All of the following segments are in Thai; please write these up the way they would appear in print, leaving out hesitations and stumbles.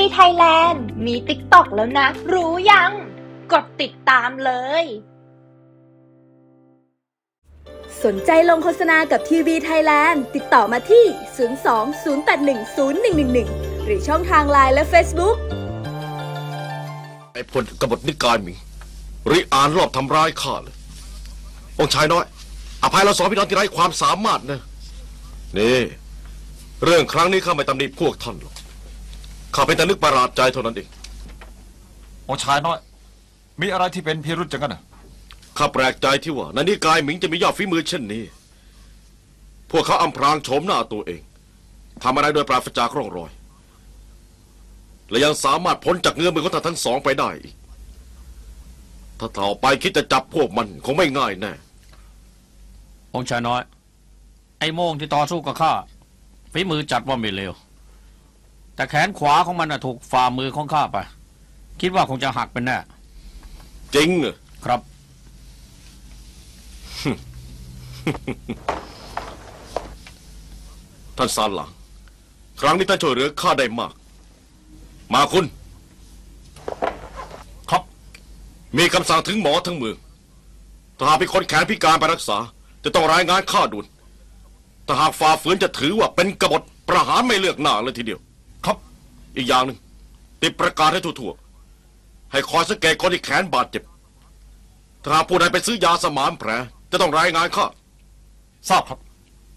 ไทยแลนด์มี TikTok แล้วนะรู้ยังกดติดตามเลยสนใจลงโฆษณากับทีวีไทยแลนด์ติดต่อมาที่ 02-081-0111 หรือช่องทาง LINE และ Facebook ไอ้พลกบฏนิกายหมิงริอานรอบทำร้ายข้าเลยองค์ชายน้อยอภัยเราสองพี่น้องที่ไร้ความสามารถนะนี่เรื่องครั้งนี้ข้าไม่ตำหนิพวกท่านหรอกข้าเป็นแต่นึกประหลาดใจเท่านั้นเององค์ชายน้อยมีอะไรที่เป็นพิรุธจังกันน่ะข้าแปลกใจที่ว่าในนิกายหมิงจะมียอดฝีมือเช่นนี้พวกเขาอำพรางโฉมหน้าตัวเองทำอะไรโดยปราศจากร่องรอยและยังสามารถพ้นจากเงื้อมือของท่านทั้งสองไปได้อีกถ้าต่อไปคิดจะจับพวกมันคงไม่ง่ายแน่องค์ชายน้อยไอ้โม่งที่ต่อสู้กับข้าฝีมือจัดว่าไม่เลวแต่แขนขวาของมันถูกฝ่ามือของข้าไปคิดว่าคงจะหักเป็นแน่จริงเหรอครับท่านซานหลังครั้งนี้ท่านช่วยเหลือข้าได้มากมาคุณครับมีคำสั่งถึงหมอทั้งเมืองถ้าหากเป็นคนแขนพิการไปรักษาจะต้องรายงานข้าด่วนถ้าหากฝ่าฝืนจะถือว่าเป็นกบฏประหารไม่เลือกหน้าเลยทีเดียวครับอีกอย่างหนึ่งติดประกาศให้ทั่วๆให้คอยสังเกตคนที่แขนบาดเจ็บถ้าหากผู้ใดไปซื้อยาสมานแผลจะต้องรายงานข้าทราบครับ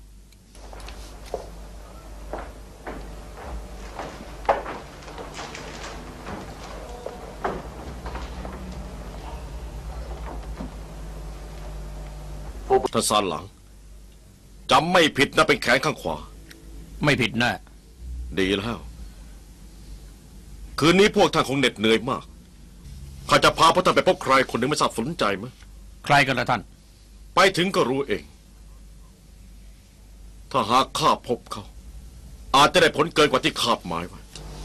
ท่านซานหลังจำไม่ผิดนะเป็นแขนข้างขวาไม่ผิดแน่ดีแล้วคืนนี้พวกท่านคงเหน็ดเหนื่อยมากข้าจะพาพวกท่านไปพบใครคนหนึ่งไม่ทราบสนใจไหมใครกันล่ะท่านไปถึงก็รู้เองถ้าหากข้าพบเขาอาจจะได้ผลเกินกว่าที่คาดหมายไว้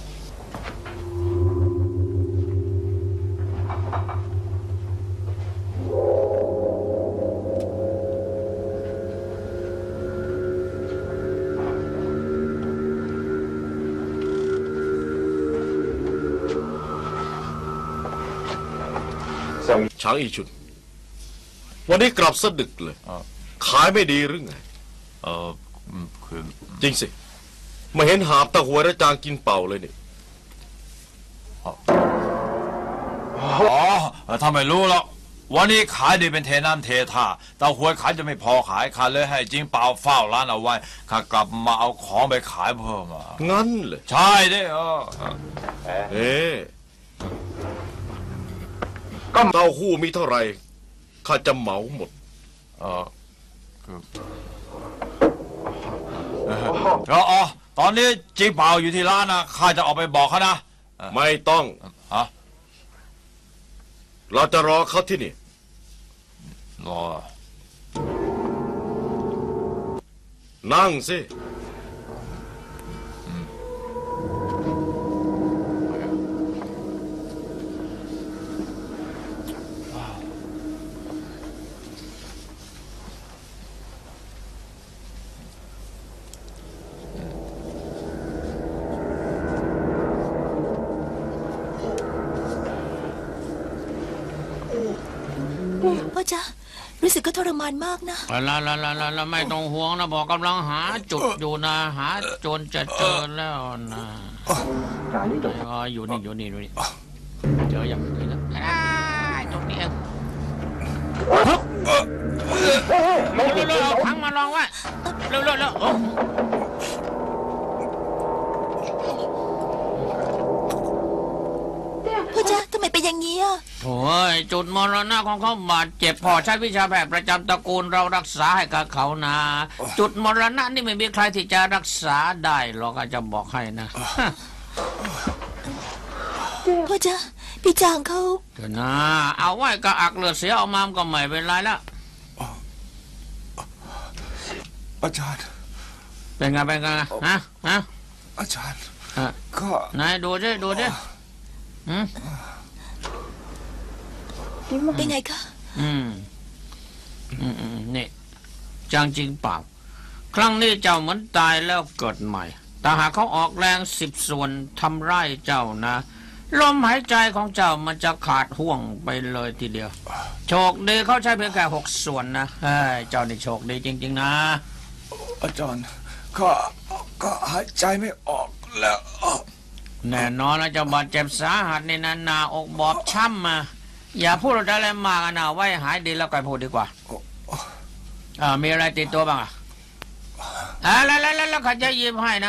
ช้างอีชุนวันนี้กลับสะดึกเลยขายไม่ดีหรือไงคือจริงสิมาเห็นหาบตะหวยและจางกินเป่าเลยนี่ถ้าไม่รู้แล้ววันนี้ขายดีเป็นเทน้ำเทท่าตะหวยขายจะไม่พอขายข้าเลยให้จริงเป่าเฝ้าร้านเอาไว้ข้ากลับมาเอาของไปขายเพิ่มงั้นเลยใช่ดิเต้าหู้มีเท่าไหร่ข้าจะเหมาหมดตอนนี้จีเป่าอยู่ที่ร้านนะข้าจะออกไปบอกเขานะไม่ต้องเราจะรอเขาที่นี่รอนั่งสิพ่อจ๊ะรู้สึกก็ทรมานมากนะละไม่ต้องห่วงนะบอกกำลังหาจุดอยู่นะหาจนจะเจอแล้วนะอยู่นี่เจออย่างนี้แล้วตรงนี้เร็วๆทั้งมาลองว่าเร็วพ่อจ๊ะทำไมเป็นอย่างนี้อ่ะโอ้ยจุดมรณะของเขาบาดเจ็บพอใช้วิชาแพทย์ประจำตระกูลเรารักษาให้กับเขานะจุดมรณะนี่ไม่มีใครที่จะรักษาได้หรอกอาจจะบอกให้นะพ่อจ๊ะพี่จางเขาเดี๋ยวนะเอาไว้กระอักเลือดเสียออกมาก็ไม่เป็นไรแล้วอาจารย์เป็นไงฮะอาจารย์ก็ไหนดูดิเป็นไงคะนี่จางจริงเปล่าครั้งนี้เจ้าเหมือนตายแล้วเกิดใหม่แต่หากเขาออกแรง10 ส่วนทำร้ายเจ้านะลมหายใจของเจ้ามันจะขาดห่วงไปเลยทีเดียวโชคดีเขาใช้เพียงแค่6 ส่วนนะเจ้านี่โชคดีจริงๆนะอาจารย์ก็หายใจไม่ออกแล้วแน่นอนแล้วเจ้าบาดเจ็บสาหัสในนานาอกบอบช้ำมาอย่าพูดอะไรมากนะไว้หายดีแล้วก็พูดดีกว่ามีอะไรติดตัวบ้างแล้วข้าจะหยิบให้นะ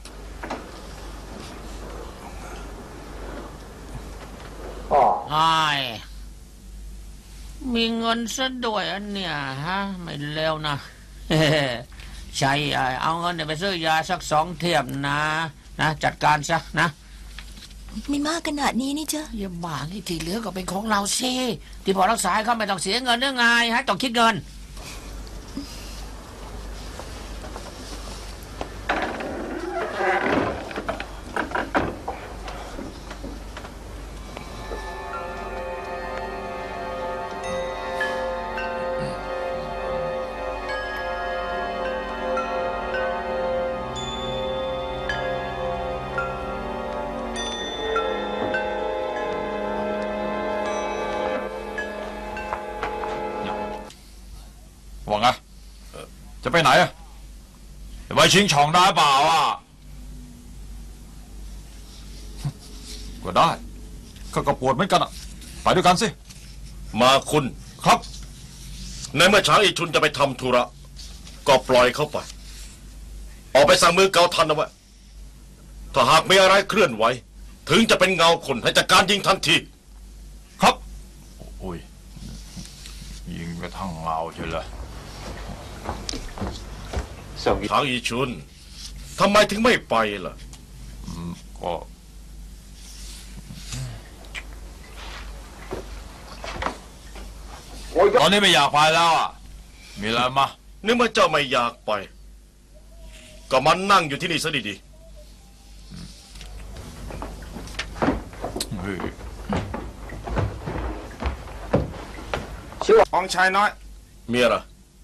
มีเงินซะด้วยอันเนี้ยฮะไม่เลวนะใช่เอาเงินไปซื้อยาสัก2 เทียบนะจัดการซะนะไม่มากขนาดนี้นี่เจ้าอย่าบ้านี่ที่เหลือก็เป็นของเราสิที่พอรักษาเขาไม่ต้องเสียเงินเรื่องไงฮะต้องคิดเงินว่าไงจะไปไหนจะไปชิงช่องได้เปล่าก็ได้ก็ปวดเหมือนกันไปด้วยกันสิมาคุณครับในเมื่อช้างอีชุนจะไปทำธุระก็ปล่อยเขาไปออกไปสั่งมือเกาทันเอาไว้ถ้าหากมีอะไรเคลื่อนไหวถึงจะเป็นเงาคนให้จัดการยิงทันทีครับโอ้ยยิงกระทั่งเงาเฉยเลยช้างอีชุนทำไมถึงไม่ไปล่ะก็ตอนนี้ไม่อยากไปแล้วมีอะไรมานึกว่าเจ้าไม่อยากไปก็มันนั่งอยู่ที่นี่ซะดีๆชื่อองชายน้อยมีอะไร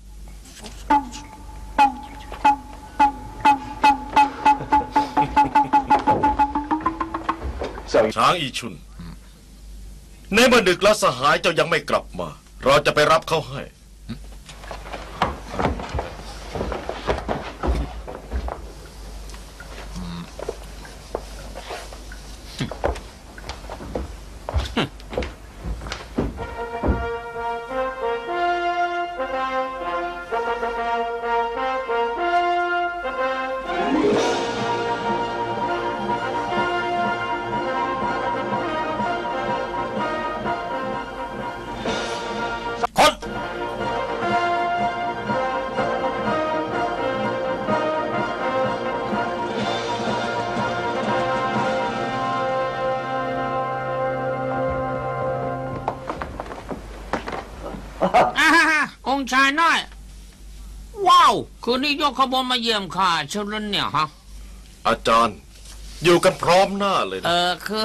ช้างอีชุนในเมื่อดึกแล้วสหายเจ้ายังไม่กลับมาเราจะไปรับเขาให้องค์ชายน้อยว้าวคืนนี้ยกขบวนมาเยี่ยมข้าเชิญเนี่ยฮะอาจารย์อยู่กันพร้อมหน้าเลยนะคือ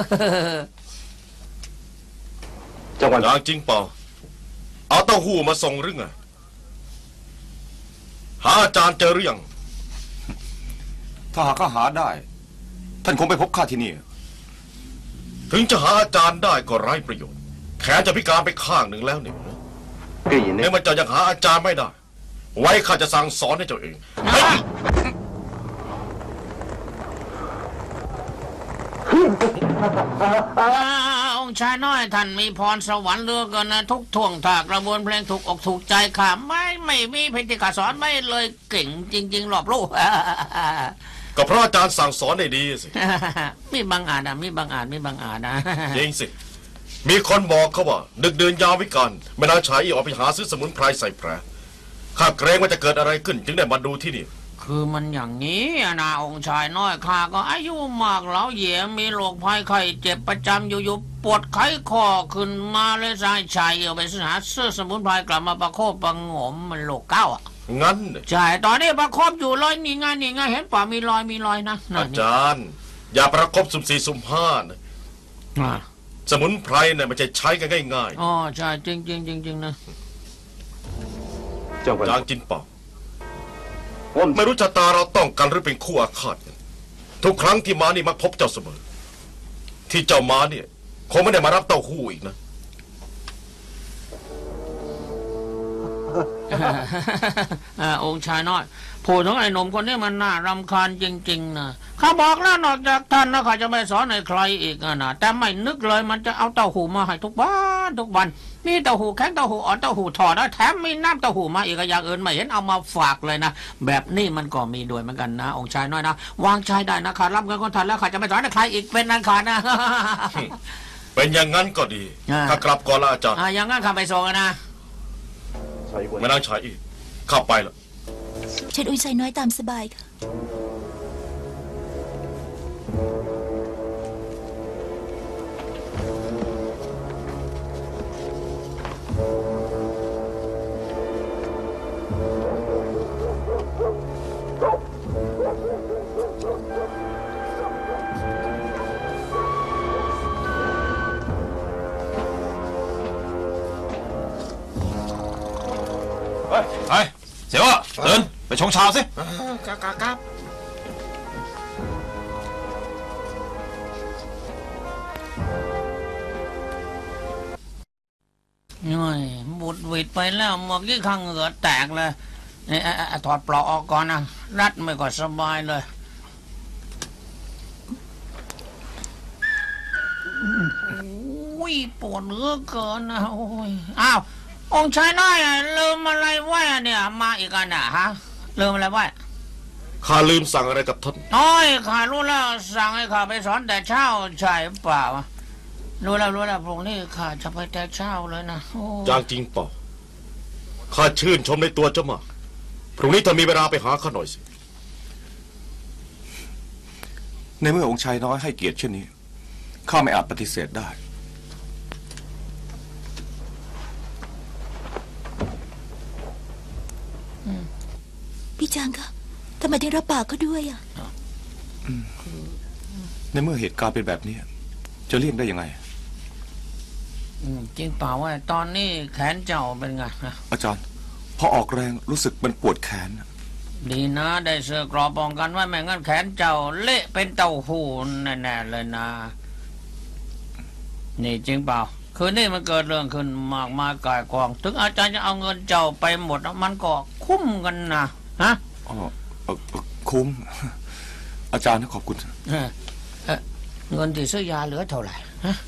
จังหวะจริงเปล่าเอาเต้าหู้มาส่งหรือไงหาอาจารย์เจอหรือยังถ้าหากข้าหาได้ท่านคงไปพบข้าที่นี่ถึงจะหาอาจารย์ได้ก็ไร้ประโยชน์แขนจะพิการไปข้างหนึ่งแล้วเนี่ยในมันจะยังหาอาจารย์ไม่ได้ไว้ข้าจะสั่งสอนให้เจ้าเององค์ชายน้อยท่านมีพรสวรรค์เหลือเกินนะทุกท่วงท่ากระบวนเพลงถูกอกถูกใจข้าไม่มีเพลงที่ข้าสอนไม่เลยเก่งจริงๆหรอบลูกก็เพราะอาจารย์สั่งสอนได้ดีสิมีบางอาจมีบางอาจนะจริงสิมีคนบอกเขาว่าดึกเดินยามวิกาลไม่น่าใช้ออกไปหาซื้อสมุนไพรใส่แผลข้าเกรงว่าจะเกิดอะไรขึ้นจึงได้มาดูที่นี่คือมันอย่างนี้นะองค์ชายน้อยข้าก็อายุมากแล้วเหยี่ยมีโรคภัยไข้เจ็บประจำอยู่ปวดไข้คอขึ้นมาเลยสายชายเอาไปหาซื้อสมุนไพรกลับมาประโคบประงมมันโรคเก้างั้นใช่ตอนนี้ประโคบอยู่ลอยนี่ไงเห็นป่ามีรอยนะอาจารย์อย่าประคบสุ่มสี่สุ่มห้านะสมุนไพรเนี่ยมันจะใช้กันง่ายๆอ๋อใช่จริงนะจางจินเป่าไม่รู้ชะตาเราต้องกันหรือเป็นคู่อาฆาตทุกครั้งที่มานี่มักพบเจ้าเสมอ ที่เจ้ามาเนี่ยคงไม่ได้มารับเต้าหู้อีกนะองค์ชายน้อยพูดถึงไอ้หนุ่มคนนี้มันน่ารำคาญจริงๆนะข้าบอกแล้วนอกจากท่านนะข้าจะไม่สอนให้ใครอีกนะแต่ไม่นึกเลยมันจะเอาเต้าหู้มาให้ทุกวันมีเต้าหู้แข็งเต้าหู้อ่อนเต้าหู้ทอดแล้วแถมมีน้ำเต้าหู้มาอีกอย่างอื่นไม่เห็นเอามาฝากเลยนะแบบนี้มันก็มีด้วยเหมือนกันนะองค์ชายน้อยนะวางใจได้นะข้ารับเงินคนท่านแล้วข้าจะไม่สอนให้ใครอีกเป็นอันขาดนะเป็นอย่างนั้นก็ดีข้ากลับก่อนละอาจารย์อย่างนั้นข้าไปส่งนะไม่น่าใช้อีกเข้าไปละเชิญอุ้ยชายน้อยตามสบายค่ะเฮ้ยเสียวะเดินไปชงชาสิครับน้อยบุดหวิดไปแล้วเมื่อกี้ข้างเหงื่อแตกเลยถอดปลอกออกก่อนนะรัดไม่ก็สบายเลยอุ้ยปวดเหลือเกินนะโอ้ยอ้าวองค์ชายน้อยลืมอะไรไว้เนี่ยมาอีกอันน่ะฮะลืมอะไรไว้ข้าลืมสั่งอะไรกับท่านน้อยข้ารู้แล้วสั่งให้ข้าไปสอนแต่เช้าใช่เปล่ารู้แล้วพรุ่งนี้ข้าจะไปแต่เช้าเลยนะจางจริงเปล่าข้าชื่นชมในตัวเจ้ามากพรุ่งนี้ถ้ามีเวลาไปหาข้าหน่อยสิในเมื่อองค์ชายน้อยให้เกียรติเช่นนี้ข้าไม่อาจปฏิเสธได้พี่จางคะทำไมถึงรับปากเขาด้วยอ่ะในเมื่อเหตุการณ์เป็นแบบนี้จะเลี่ยงได้ยังไงจริงเปล่าว่าตอนนี้แขนเจ้าเป็นไงนะอาจารย์พอออกแรงรู้สึกมันปวดแขนดีนะได้เสื้อกรอบป้องกันไว้ไม่งั้นแขนเจ้าเละเป็นเต้าหู้แน่ๆเลยนะนี่จริงเปล่าคืนนี้มันเกิดเรื่องขึ้นมากมายกายกองถึงอาจารย์จะเอาเงินเจ้าไปหมดมันก็คุ้มกันนะฮะคุ้มอาจารย์ขอบคุณเงินที่ซื้อยาเหลือเท่าไหร่ฮะ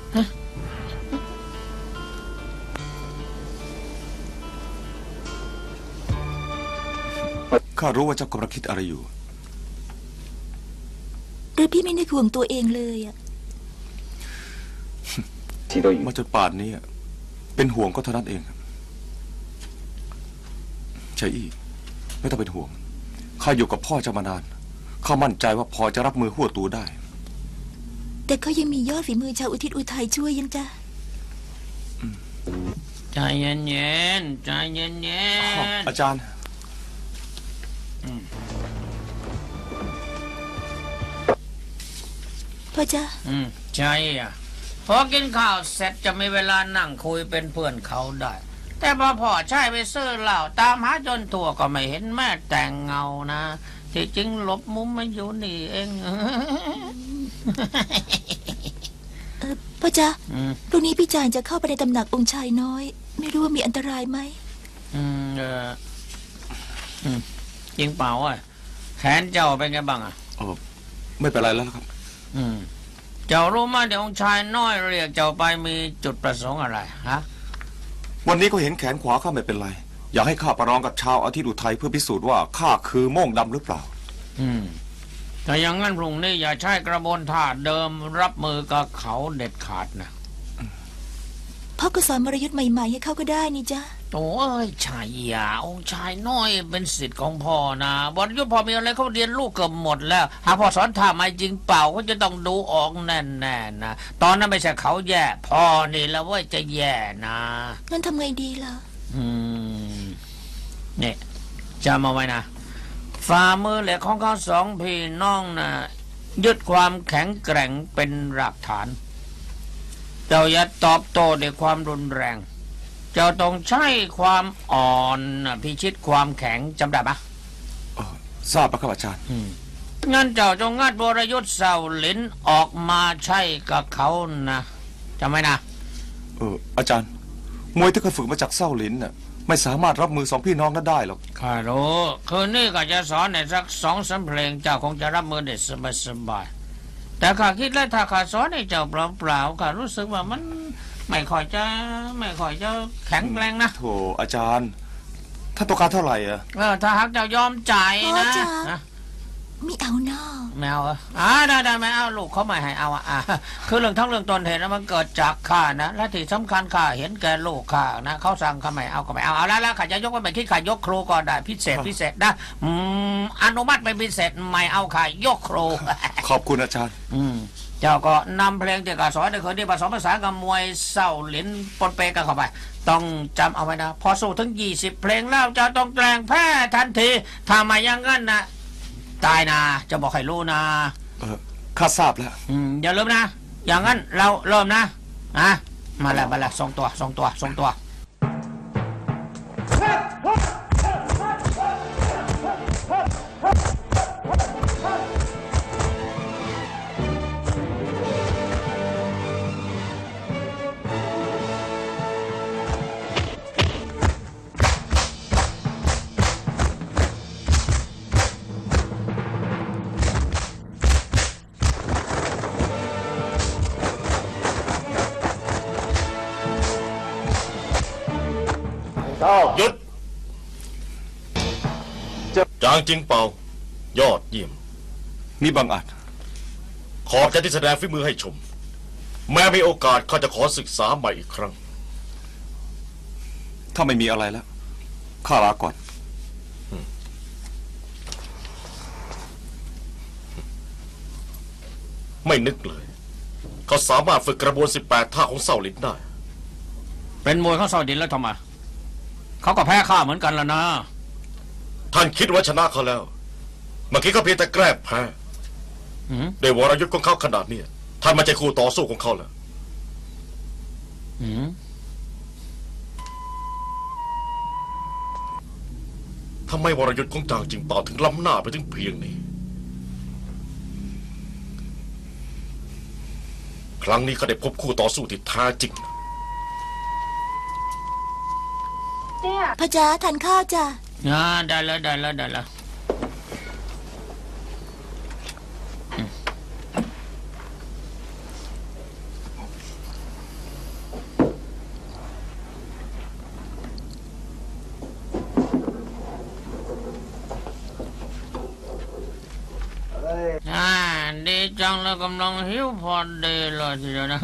ข้ารู้ว่าเจ้ากำลังคิดอะไรอยู่หรือพี่ไม่ได้ห่วงตัวเองเลยอ่ะมาจนป่านนี้เป็นห่วงก็เท่านั้นเองใช่อีไม่ต้องเป็นห่วงข้าอยู่กับพ่อเจ้ามานานข้ามั่นใจว่าพอจะรับมือหัวตูได้แต่เขายังมียอดฝีมือชาวอุทิศอุทัยช่วยยังจ้ะใจเย็นๆใจเย็นๆอาจารย์พ่อจ้ะใช่อ่ะพอกินข้าวเสร็จจะมีเวลานั่งคุยเป็นเพื่อนเขาได้แต่พอพ่อใช่ไปซื้อเหล้าตามหาจนทั่วก็ไม่เห็นแม่แต่งเงานะที่จริงหลบมุมมาอยู่นี่เองพ่อจ๊ะพรุ่งนี้พี่จางจะเข้าไปในตำหนักองค์ชายน้อยไม่รู้ว่ามีอันตรายไหมจริงเปล่าอ่ะแขนเจ้าเป็นไงบ้างอ่ะไม่เป็นไรแล้วครับเจ้ารู้ไหมเดี๋ยวองค์ชายน้อยเรียกเจ้าไปมีจุดประสงค์อะไรฮะวันนี้ก็เห็นแขนขวาข้าไม่เป็นไรอยากให้ข้าประลองกับชาวอาทิตย์อุทัยเพื่อพิสูจน์ว่าข้าคือโม่งดำหรือเปล่าแต่อย่างนั้นพรุ่งนี้อย่าใช้กระบวนท่าเดิมรับมือกับเขาเด็ดขาดนะพ่อก็สอนมรยุทธ์ใหม่ๆให้เขาก็ได้นี่จ้ะโอ้ยชายองค์ชายน้อยเป็นศิษย์ของพ่อนะวรยุทธ์พอมีอะไรเขาเรียนลูกเกือบหมดแล้วหากพ่อสอนท่าไม่จริงเปล่าก็จะต้องดูออกแน่ๆนะตอนนั้นไม่ใช่เขาแย่พ่อนี่แล้วว่าจะแย่นะงั้นทำไงดีล่ะเนี่ยจำเอาไว้นะฝ่ามือเหล็กของเขาสองพี่น้องนะยึดความแข็งแกร่งเป็นรากฐานเจ้าอย่าตอบโต้ด้วยความรุนแรงเจ้าต้องใช้ความอ่อนพิชิตความแข็งจำได้ปะทราบปะครับอาจารย์งั้นเจ้าจงงัดวรยุทธ์เสาหลินออกมาใช่กับเขานะจำไว้นะอาจารย์มวยที่เคยฝึกมาจากเส้าหลินน่ะไม่สามารถรับมือสองพี่น้องนั้นได้หรอกข้ารู้คืนนี้ก็จะสอนในสัก2-3 เพลงเจ้าคงจะรับมือได้สบายๆแต่ข้าคิดแล้วถ้าข้าสอนให้เจ้าเปล่าๆข้ารู้สึกว่ามันไม่ค่อยจะแข็งแรงนะโธ่อาจารย์ท่านต้องการเท่าไหร่อะถ้าหากเจ้ายอมจ่ายนะไม่เอาหน้าไม่เอาได้ไม่เอาลูกเขาไม่ให้เอาคือเรื่องทั้งเรื่องต้นเหตุนะมันเกิดจากข้านะและที่สำคัญข้าเห็นแก่ลูกข้านะเขาสั่งข้าไม่เอาก็ไม่เอาแล้วข้าจะยกไว้ไม่คิดข้ายกครูก็ได้พิเศษนะอนุมัติเป็นพิเศษไม่เอาข้ายกครูขอบคุณอาจารย์เจ้าก็นำเพลงที่ข้าสอนในคืนนี้ผสมผสานกับมวยเส้าหลินปนเปกันเข้าไปต้องจำเอาไว้นะพอสู้ถึง20 เพลงแล้วจะต้องแกล้งแพ้ทันทีถ้าไม่อย่างนั้นนะตายนะจะบอกให้รู้นะข้าทราบแล้วอย่าลืมนะอย่างนั้นเราเริ่มนะมาแล้วส่งตัวหยุดจางจิงเปายอดเยี่ยมนี่บังอาจขอบใจที่แสดงฝีมือให้ชมแม้มีโอกาสเขาจะขอศึกษาใหม่อีกครั้งถ้าไม่มีอะไรแล้วข้าลาก่อนไม่นึกเลยเขาสามารถฝึกกระบวน18 ท่าของเส้าหลินได้เป็นมวยของเส้าหลินแล้วทำไมเขาก็แพ้ข้าเหมือนกันแล้วนะท่านคิดว่าชนะเขาแล้วเมื่อกี้ก็เพียงแต่แกล้งแพ้ด้วยวรยุทธ์ของเขาขนาดนี้ท่านไม่ใช่คู่ต่อสู้ของเขาแล้วทำไมวรยุทธ์ของจางจิงเปาถึงล้ำหน้าไปถึงเพียงนี้ครั้งนี้เขาได้พบคู่ต่อสู้ที่แท้จริงพ่อจ๋าทานข้าวจ้ะได้แล้วดีจังแล้วกำลังหิวพอดีเลยทีเดียวนะ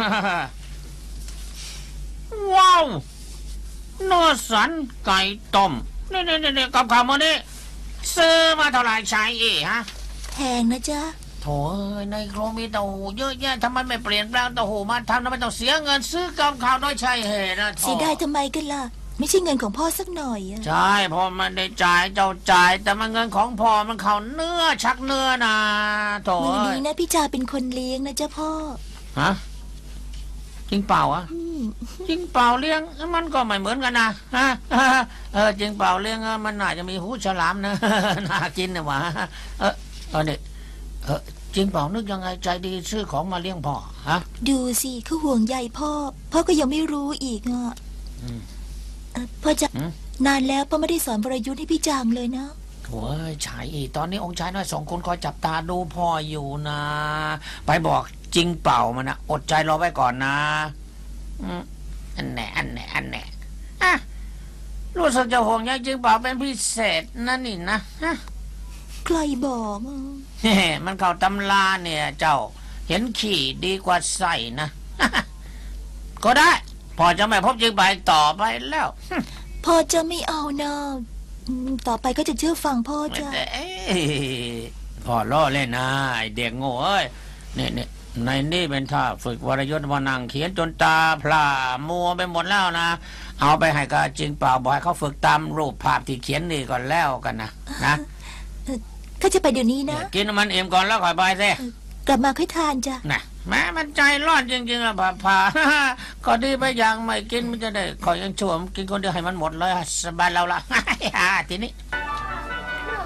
ว้าวเนื้อสันไก่ต้มนี่กับข้าวมื้อนี้ซื้อมาเท่าไหร่ชายฮะแพงนะจ๊ะโถ่ในโครมีเต้าหู้เยอะแยะทำไมไม่เปลี่ยนแปลงเต้าหู้มาทำไมต้องเสียเงินซื้อกับข้าวน้อยใช่เหตุนะเสียได้ทำไมกันล่ะไม่ใช่เงินของพ่อสักหน่อยใช่พ่อมันได้จ่ายเจ้าจ่ายแต่มันเงินของพ่อมันเข้าเนื้อชักเนื้อนะโถ่มือนี้นะพี่จ่าเป็นคนเลี้ยงนะจ๊ะพ่อฮะจริงเปล่าจริงเปล่าเลี้ยงมันก็ไม่เหมือนกันนะจริงเปล่าเลี้ยงมันน่าจะมีหูฉลามนะน่ากินนะวะนี่จริงเปล่านึกยังไงใจดีซื้อของมาเลี้ยงพ่อฮะดูสิเขาห่วงใยพ่อก็ยังไม่รู้อีกพ่อจะนานแล้วพ่อไม่ได้สอนวรยุทธ์ให้พี่จางเลยนะโถ่ชายตอนนี้องค์ชายน้อย2 คนคอยจับตาดูพ่ออยู่นะไปบอกจริงเปล่ามันนะอดใจรอไว้ก่อนนะอันแน่รู้สึกจะห่วงใยจริงเปล่าเป็นพิเศษนั่นนี่นะใครบอกมันเข้าตำราเนี่ยเจ้าเห็นขี่ดีกว่าใส่นะก็ได้พอจะไม่พบจริงไปต่อไปแล้วพ่อจะไม่เอานะต่อไปก็จะเชื่อฟังพ่อจ้ะพ่อล้อเล่นนะไอเด็กโง่เอ้ยเนี่ยในนี่เป็นท่าฝึกวรยุทธ์มานั่งเขียนจนตาพร่ามัวไปหมดแล้วนะเอาไปให้ก็จริงเปล่าบ่อยเขาฝึกตามรูปภาพที่เขียนนี่ก่อนแล้วกันนะก็จะไปเดี๋ยวนี้นะกินมันเอ็มก่อนแล้วค่อยไปสิกลับมาค่อยทานจ้ะนะแม้มันใจร้อนจริงๆอะพาก็ดีไปอย่างไม่กินมันจะได้ขอยังชั่วกินคนเดียวให้มันหมดเลยสบายเราละทีนี้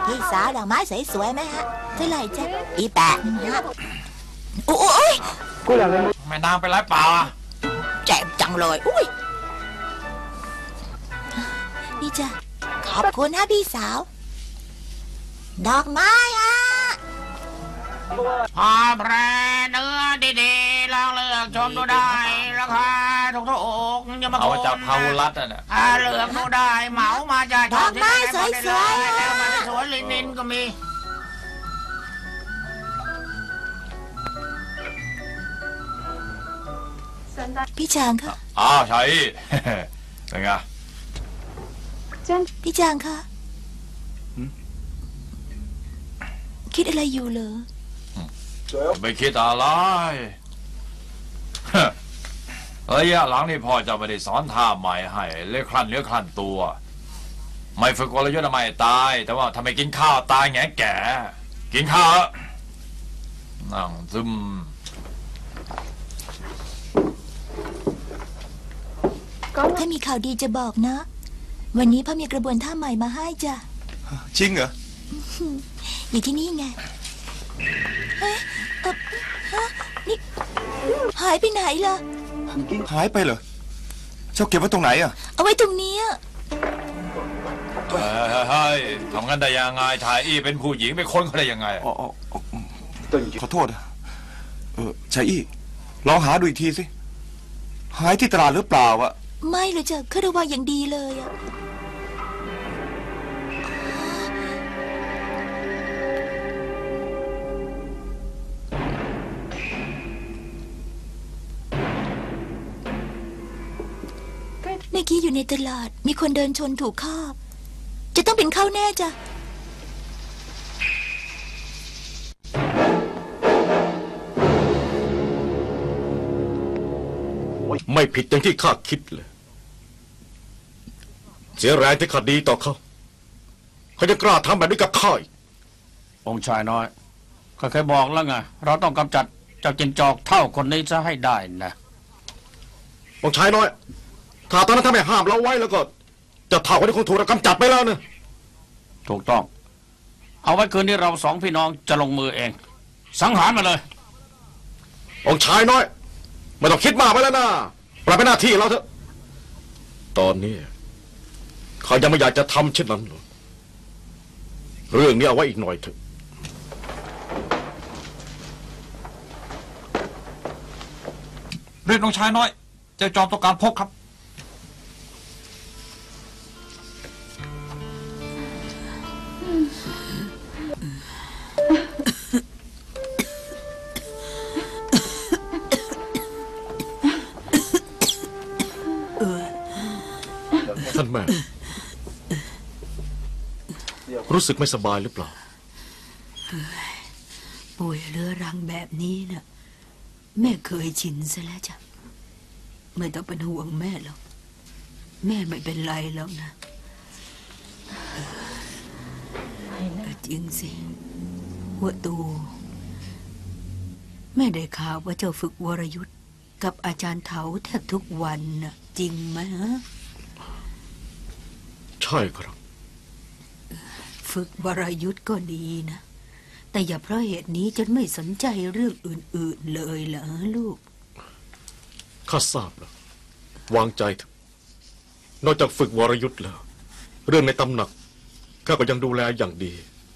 พี่สาวดอกไม้สวยๆไหมฮะเท่าไหร่จ๊ะอีแปะฮะโอ้ยแม่นางไปนไรเปล่าอ่ะเจ็บจังเลยอุ้ยนี่จ้ะขอบคุณนะพี่สาว ดอกไม้ฮะพาแพรเนื้อดีๆลองเลือกชมดูได้ราคาถูกๆอย่ามาเอาโกมาจากพาวุรัตน์น่ะเลือกดูได้เหมามาจากดอกไม้สวยๆแล้วมันสวยลินินก็มีพี่จางคะอ้าวชัย เป็นไงพี่จางคะคิดอะไรอยู่เหรอไม่คิดอะไร ระยะหลังนี่พ่อจะไม่ได้สอนท่าใหม่ให้เลื่อคลั่นเนื้อคลั่นตัว ไม่ฝึกกลยุทธ์ไม่ตาย แต่ว่าทำไมกินข้าวตายแงแก่ กินข้าวนั่งซึมถ้ามีข่าวดีจะบอกนะ วันนี้พ่อมีกระบวนท่าใหม่มาให้จ้ะจริงเหรออยู่ที่นี่ไงเอ๊ะนี่หายไปไหนล่ะหายไปเหรอ เจ้าเก็บไว้ตรงไหนอ่ะเอาไว้ตรงนี้เฮ้ยทำงั้นได้ยังไงชายอี้เป็นผู้หญิงเป็นคนเขาได้ยังไงอ๋อขอโทษนะชายอี้ลองหาดูอีกทีสิ หายที่ตลาดหรือเปล่าอะไม่เลยจ้ะเขาระวังอย่างดีเลยอะเมื่อกี้อยู่ในตลาดมีคนเดินชนถูกฆ่าจะต้องเป็นเขาแน่จ้ะไม่ผิดอย่างที่ข้าคิดเลย เสียแรงที่ข้าดีต่อเขาเขาจะกล้าทำแบบนี้กับข้าอีกองค์ชายน้อยข้าเคยบอกแล้วไงเราต้องกำจัดเจ้าจินจอกเท่าคนนี้จะให้ได้นะองค์ชายน้อย ถ้าตอนนั้นถ้าไม่ห้ามเราไว้แล้วก็เจะเท่าคนนี้คงถูกเรากำจัดไปแล้วนะถูกต้อง เอาไว้คืนนี้เราสองพี่น้องจะลงมือเอง สังหารมาเลยองค์ชายน้อยไม่ต้องคิดมากไปแล้วนะปล่อยเป็นหน้าที่เราเถอะตอนนี้เขายังไม่อยากจะทำเช่นนั้นหรอกเรื่องนี้เอาไว้อีกหน่อยเถอะเรียกน้องชายน้อยเจ้าจอมต้องการพบครับท่านแม่ รู้สึกไม่สบายหรือเปล่าป่วยเรื้อรังแบบนี้น่ะแม่เคยชินซะแล้วจ้ะไม่ต้องเป็นห่วงแม่หรอกแม่ไม่เป็นไรแล้วนะจริงสิหัวตูแม่ได้ข่าวว่าเจ้าฝึกวรยุทธ์กับอาจารย์เถาแทบทุกวันน่ะจริงไหมฮะใช่ครับฝึกวรยุทธ์ก็ดีนะแต่อย่าเพราะเหตุนี้จนไม่สนใจเรื่องอื่นๆเลยเหรอลูกข้าทราบแล้ววางใจเถอะนอกจากฝึกวรยุทธ์แล้ว เรื่องในตำหนักข้าก็ยังดูแลอย่างดี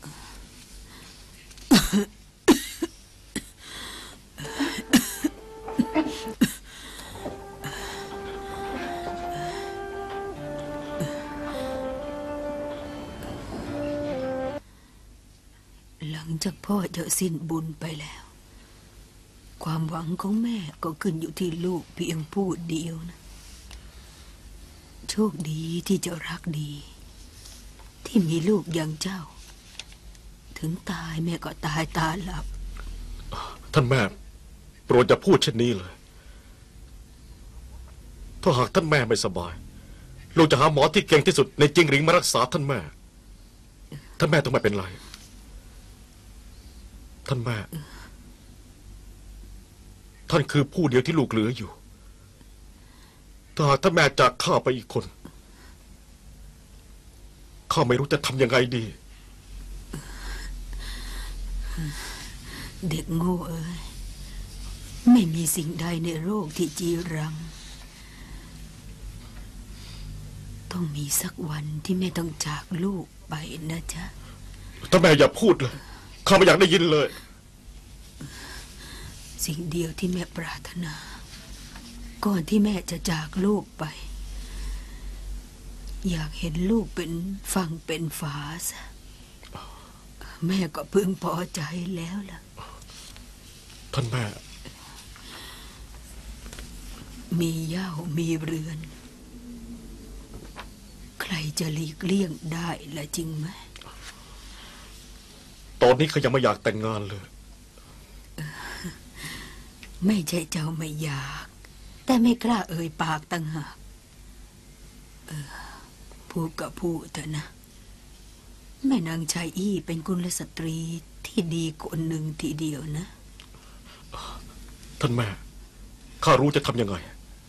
หลังจากพ่อจะสิ้นบุญไปแล้ว ความหวังของแม่ก็ขึ้นอยู่ที่ลูกเพียงผู้เดียวนะโชคดีที่เจ้ารักดี ที่มีลูกอย่างเจ้า ถึงตายแม่ก็ตายตาหลับท่านแม่โปรดอย่าพูดเช่นนี้เลย ถ้าหากท่านแม่ไม่สบายลูกจะหาหมอที่เก่งที่สุดในจิงหริงมารักษาท่านแม่ ท่านแม่ต้องไม่เป็นไรท่านแม่ ท่านคือผู้เดียวที่ลูกเหลืออยู่ ถ้าหากท่านแม่จากข้าไปอีกคน ข้าไม่รู้จะทำยังไงดีเด็กโง่เอ้ยไม่มีสิ่งใดในโลกที่จีรังต้องมีสักวันที่แม่ต้องจากลูกไปนะจ๊ะถ้าแม่อย่าพูดเลยข้าไม่อยากได้ยินเลยสิ่งเดียวที่แม่ปรารถนาก่อนที่แม่จะจากลูกไปอยากเห็นลูกเป็นฝั่งเป็นฝาซะแม่ก็พึงพอใจแล้วล่ะท่านแม่มีเหย้ามีเรือนใครจะหลีกเลี่ยงได้ละจริงไหมตอนนี้เขายังไม่อยากแต่งงานเลยไม่ใช่เจ้าไม่อยากแต่ไม่กล้าเอ่ยปากต่างหากพูดก็พูดเถอะนะแม่นางชายอี้เป็นกุลสตรีที่ดีคนหนึ่งทีเดียวนะท่านแม่ข้ารู้จะทำยังไง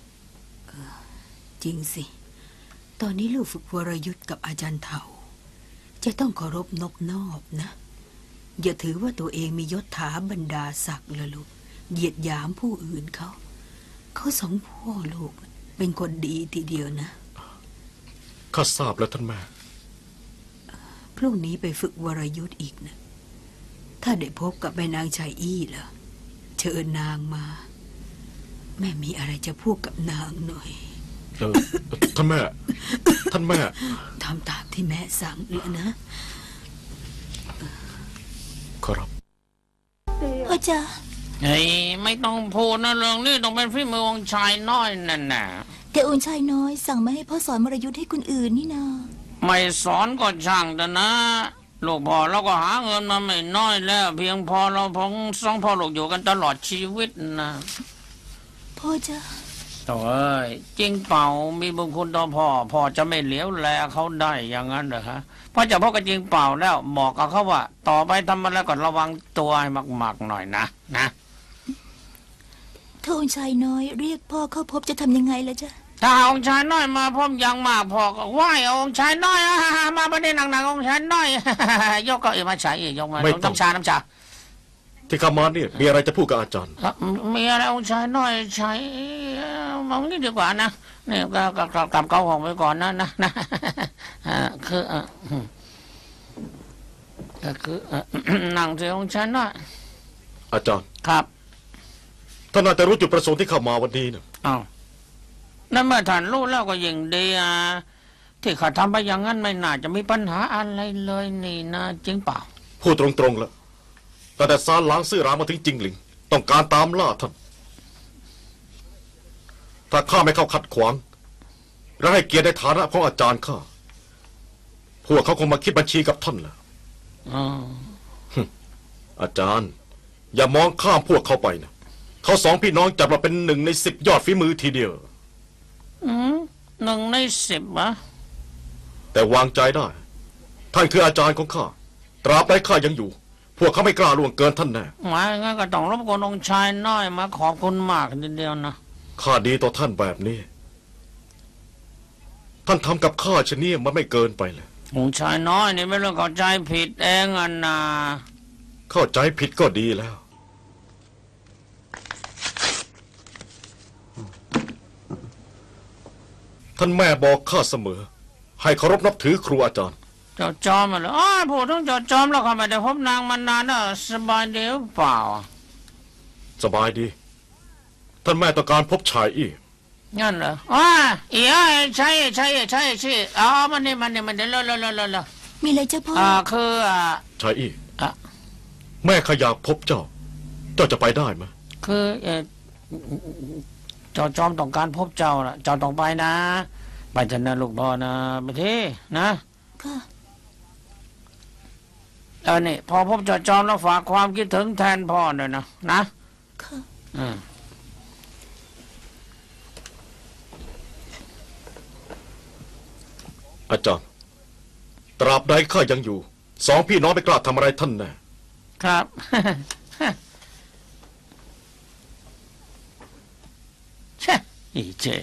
จริงสิตอนนี้ลูกฝึกวรยุทธ์กับอาจารย์เถาจะต้องเคารพนบนอบนะอย่าถือว่าตัวเองมียศถาบรรดาศักดิ์ละลูกเหยียดหยามผู้อื่นเขาสองพ่อลูกเป็นคนดีทีเดียวนะข้าทราบแล้วท่านแม่พรุ่งนี้ไปฝึกวรยุทธ์อีกนะถ้าได้พบกับแม่นางชายอี้ล่ะเชิญนางมาแม่มีอะไรจะพูดกับนางหน่อยท่านแม่ทำตามที่แม่สั่งเลยนะครับพ่อจ๋าเฮ้ยไม่ต้องพูดนะเรื่องนี้ต้องเป็นฝีมือองค์ชายน้อยนั่นน่ะแต่องค์ชายน้อยสั่งไม่ให้พ่อสอนวรยุทธ์ให้คนอื่นนี่นาไม่สอนก็ช่างแต่นะลูกพ่อเราก็หาเงินมาไม่น้อยแล้วเพียงพอเราพงสองพ่อลูกอยู่กันตลอดชีวิตนะพ่อจ๋าโอ้ยจริงเปล่ามีบุญคุณต่อพ่อจะไม่เหลียวแลเขาได้อย่างนั้นเหรอฮะพ่อจะพ่อก็จริงเปล่าแล้วบอกกับเขาว่าต่อไปทำอะไรก็ระวังตัวให้มากๆหน่อยนะถ้าองค์ชายน้อยเรียกพ่อเข้าพบจะทำยังไงล่ะจ๊ะถ้าองค์ชายน้อยมาพบยังมากพ่อก็ไหว้องค์ชายน้อยมาประเด็นหนักๆองค์ชายน้อยยกก็มาใช้ยกมาน้ำชาที่ข้ามาเนี่ยมีอะไรจะพูดกับอาจารย์มีอะไรองค์ชายน้อยใช้มองนี่ดีกว่านะนี่ก็กลับเกาห้องไปก่อนนะคือนั่งเสียองค์ชายน้อยอาจารย์ครับท่านน่าจะรู้จุดประสงค์ที่เข้ามาวันนี้นะอ้าวนั่นเมื่อท่านรู้แล้วก็ยิ่งดีที่ข้าทำไปอย่างนั้นไม่น่าจะมีปัญหาอะไรเลยนี่นะจริงเปล่าพูดตรงๆแล้วแต่ซานหลางซื่อรามมาถึงจิงหลิงต้องการตามล่าท่านถ้าข้าไม่เข้าขัดขวางและให้เกียรติในฐานะของอาจารย์ข้าพวกเขาคงมาคิดบัญชีกับท่านแหละอาจารย์อย่ามองข้ามพวกเขาไปนะเขาสองพี่น้องจับเราเป็น1 ใน 10ยอดฝีมือทีเดียว 1 ใน 10อะแต่วางใจได้ท่านคืออาจารย์ของข้าตราบใดข้ายังอยู่พวกเขาไม่กล้าล่วงเกินท่านแน่หมายงั้นก็ต้องรบกวนองค์ชายน้อยมาขอบคุณมากทีเดียวนะข้าดีต่อท่านแบบนี้ท่านทำกับข้าชะนี้มันไม่เกินไปเลยองค์ชายน้อยนี่ไม่เรื่องเข้าใจผิดเองนะเข้าใจผิดก็ดีแล้วท่านแม่บอกข้าเสมอให้เคารพนับถือครูอาจารย์เจ้าจอมเหรอพูดถึงเจ้าจอมแล้วข้าไม่ได้พบนางมานานนะสบายดีหรือเปล่าสบายดีท่านแม่ต้องการพบชายอี้งั้นเหรอใช่มันนี่เดี๋ยวเลมีอะไรเจ้าพ่อคือชายอี้แม่ข้าอยากพบเจ้าจะไปได้ไหมคือเจ้าจอมต้องการพบเจ้าน่ะเจ้าต้องไปนะไปเถอะนะลูกพ่อนะไปที่นะค่ะนี่พอพบเจ้าจอมแล้วฝากความคิดถึงแทนพ่อหน่อยนะค่ะอาจารย์ตราบใดข้ายังอยู่สองพี่น้องไม่กล้าทำอะไรท่านแน่ครับเช่อีเจ๋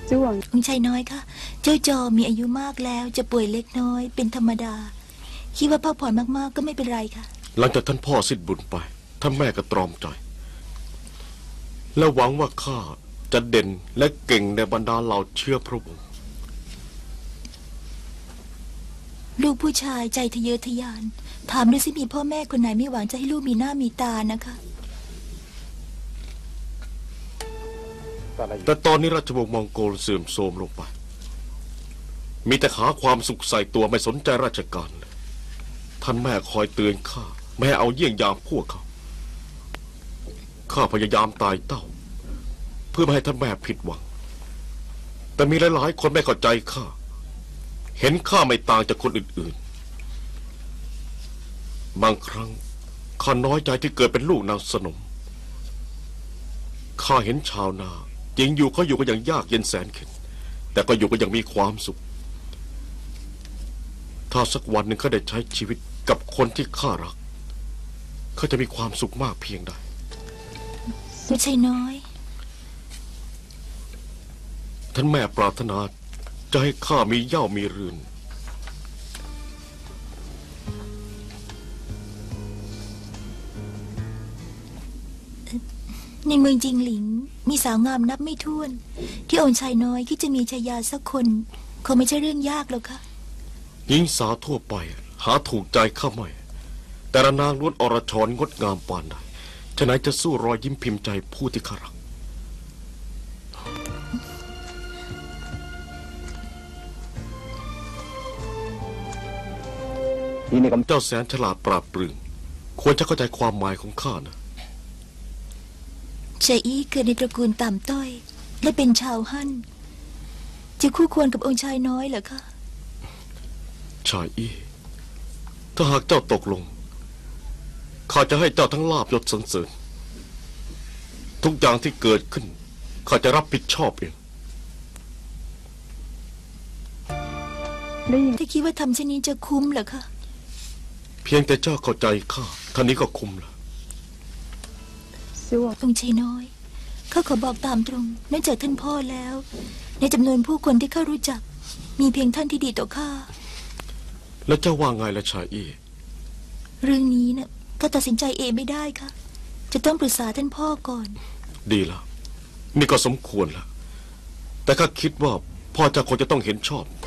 องค์ชายน้อยคะเจ้าจอมีอายุมากแล้วจะป่วยเล็กน้อยเป็นธรรมดาคิดว่าพักผ่อนมากๆก็ไม่เป็นไรค่ะหลังจากท่านพ่อสิ้นบุญไปท่านแม่ก็ตรอมใจและหวังว่าข้าจะเด่นและเก่งในบรรดาเหล่าเชื้อพระวงศ์ลูกผู้ชายใจทะเยอทะยานถามดูสิมีพ่อแม่คนไหนไม่หวังจะให้ลูกมีหน้ามีตานะคะแต่ตอนนี้ราชวงศ์มองโกลเสื่อมโทรมลงไปมีแต่หาความสุขใส่ตัวไม่สนใจราชการเลยท่านแม่คอยเตือนข้าไม่ให้เอาเยี่ยงยามพวกเขาข้าพยายามตายเต้าเพื่อไม่ให้ท่านแม่ผิดหวังแต่มีหลายๆคนไม่เข้าใจข้าเห็นข้าไม่ต่างจากคนอื่นๆบางครั้งข้าน้อยใจที่เกิดเป็นลูกนางสนมข้าเห็นชาวนาจริงอยู่เขาอยู่กันอย่างยากเย็นแสนเข็ญแต่ก็อยู่กันอย่างมีความสุขถ้าสักวันหนึ่งเขาได้ใช้ชีวิตกับคนที่ข้ารักเขาจะมีความสุขมากเพียงใดไม่ใช่น้อยท่านแม่ปรารถนาจะให้ข้ามีเหย้ามีเรือนในเมืองจิงหลิงมีสาวงามนับไม่ถ้วนที่องค์ชายน้อยคิดจะมีชายาสักคนคงไม่ใช่เรื่องยากหรอกค่ะหญิงสาวทั่วไปหาถูกใจข้าไม่แต่ละนางล้วนอรชรงดงามปานใดฉะนั้นจะสู้รอยยิ้มพิมพ์ใจผู้ที่ข้ารักเจ้าแสนฉลาดปราดเปรื่องควรจะเข้าใจความหมายของข้านะเจอี้เกิดในตระกูลต่ำต้อยและเป็นชาวฮั่นจะคู่ควรกับองค์ชายน้อยเหรอคะชายอี้ถ้าหากเจ้าตกลงข้าจะให้เจ้าทั้งลาภยศสรรเสริญทุกอย่างที่เกิดขึ้นข้าจะรับผิดชอบเองถ้าคิดว่าทำเช่นนี้จะคุ้มเหรอคะเพียงแต่เจ้าเข้าใจข้าท่านี้ก็คุ้มแล้วองค์ชายน้อยข้าขอบอกตามตรงเนื่องจากท่านพ่อแล้วในจำนวนผู้คนที่ข้ารู้จักมีเพียงท่านที่ดีต่อข้าแล้วเจ้าว่าไงล่ะชายอี้เรื่องนี้นะก็ตัดสินใจเองไม่ได้ค่ะจะต้องปรึกษาท่านพ่อก่อนดีแล้วนี่ก็สมควรแล้วแต่ข้าคิดว่าพ่อเจ้าคงจะต้องเห็นชอบ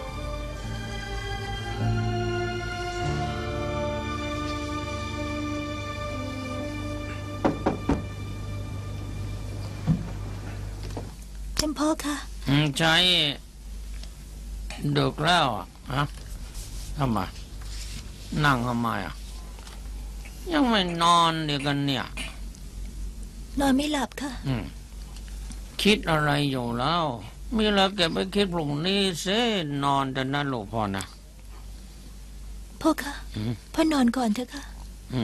ท่านพ่อค่ะใช่ดึกแล้วฮะทำไมนั่งทำไมยังไม่นอนเดี๋ยวกันเนี่ยนอนไม่หลับค่ะคิดอะไรอยู่แล้วมีอะไรเก็บไปคิดพรุ่งนี้เสียนอนแต่นั่นลูกพ่อนะพ่อค่ะพ่อนอนก่อนเถอะค่ะ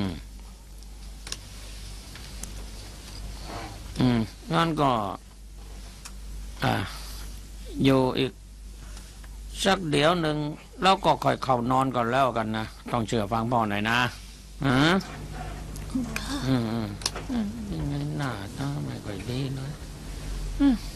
งั้นก็อยู่อีกสักเดี๋ยวหนึ่งแล้วก็ค่อยเข้านอนก่อนแล้วกันนะต้องเชื่อฟังพ่อหน่อยนะยังไงหน้าตาไม่ค่อยดีเลย